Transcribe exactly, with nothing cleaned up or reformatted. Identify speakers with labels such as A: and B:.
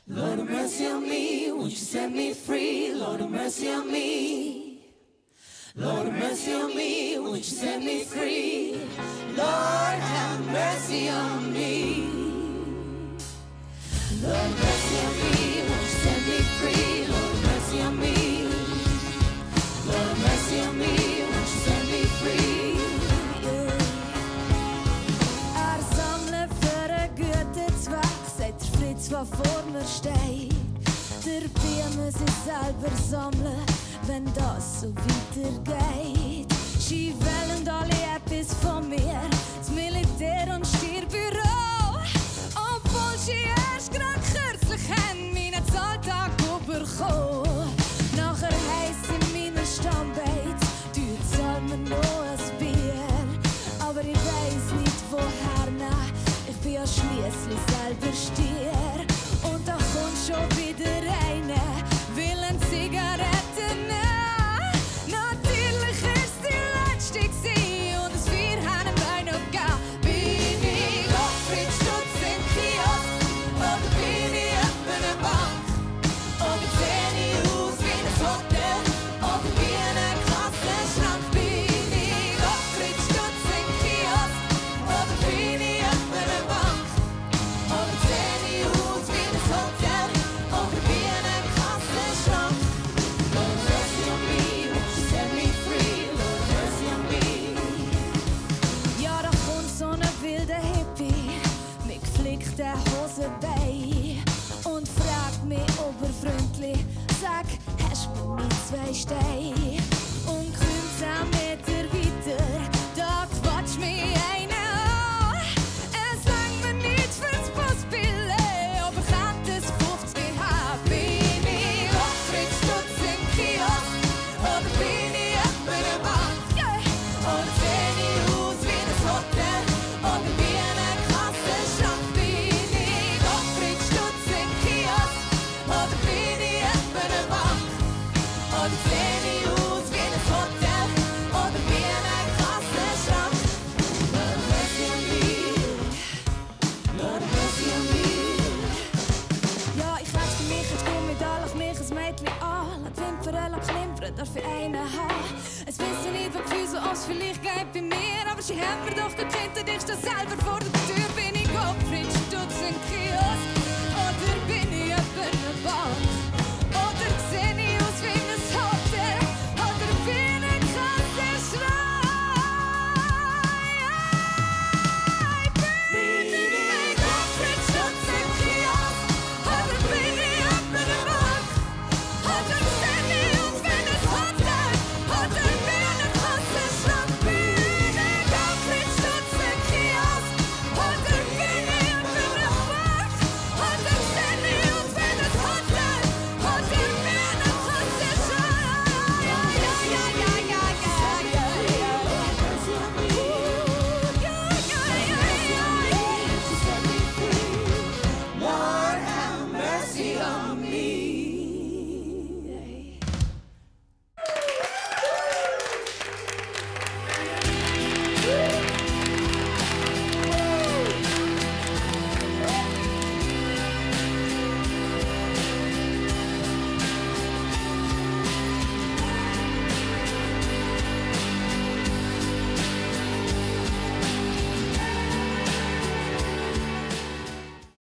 A: Lord have mercy on me, won't you set me free? Lord have mercy on me. Lord have mercy on me, won't you set me free? Lord have mercy on me. Lord have mercy on me, won't you set me free? Lord have mercy on me. Lord have mercy on me, won't you set me free?
B: Er sammelt für einen guten Zweck, sagt der Fritz, der vor mir steht. Dabei muss ich selber sammeln, wenn das so weitergeht. Sie wollen alle etwas von mir, das Militär und Stierbüro. Obwohl sie erst gerade kürzlich haben meinen Zahltag bekommen. Nachher heisst in meiner Stammbeiz, du zahl mir noch ein Bier. Aber ich weiss nicht woher nehmen, ich bin ja schliesslich selber Stier. Und da kommt schon wieder eine, will eine Zigarette nehmen. Natürlich ist die letzte gewesen und es wir haben bei noch gegeben. Bin ich Gottfried Stutz im Kiosk oder bin ich etwa eine Bank? Oder seh ich aus wie ein Hotel oder wie ein Kassenschrank? Bin ich Gottfried Stutz im Kiosk oder bin ich etwa eine Bank? Oder seh ich aus wie ein Hotel oder wie ein Kassenschrank? Lord mercy on me, won't you set me free? Lord mercy on me. Ja, da kommt so ein wilder Hippie mit geflickten Hosenbeinen und fragt mich, ob er freundlich sag, hast du mir zwei Steine? Und kommt zehn Meter weiter, da quatscht mich einer an. Es langt mir nicht fürs Busbillett, aber könnte es fünfzig haben. Bin ich Gottfried Stutz im Kiosk oder bin ich etwa eine Bank? Yeah. Oder seh ich aus wie ein Hotel oder wie ein Kassenschrank? Bin ich Gottfried Stutz im Kiosk oder bin ich etwa eine Bank? Oder seh ich aus wie ein Hotel oder wie ein Kassenschrank? Lord mercy on me, Lord mercy on me. Ja, ich quetsche mich, jetzt komm ich da, lach mich ein Mädchen an. Lass die Wimpern, lass klimpern, darf ich einen haben. Es wissen nicht, was Gefühl so aus, vielleicht geht bei mir. Aber sie haben mir doch gekennst, ich stehe selber vor der Tür, bin ich Gottfried Stutz.